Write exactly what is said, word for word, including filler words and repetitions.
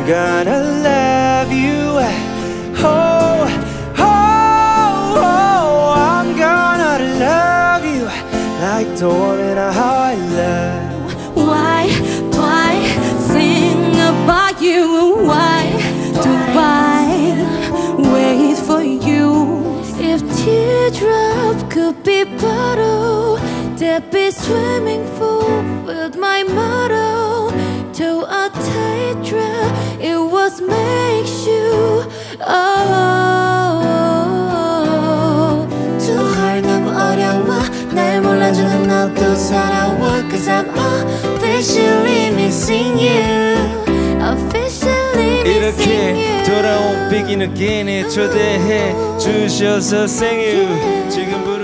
I'm gonna love you. Oh, oh, oh, I'm gonna love you like the woman how I love. Why do I think about you? Why do I wait for you? If teardrop could be bottle, they'd be swimming full with my motto. To a tightrope, it was makes you. Oh, too hard 너무 어려워. 날 몰라주는 너도 살아와. Cause I'm officially missing you. Officially missing you. 이렇게 돌아온 비긴어게인에 초대해 주셔서 생유. 지금 부르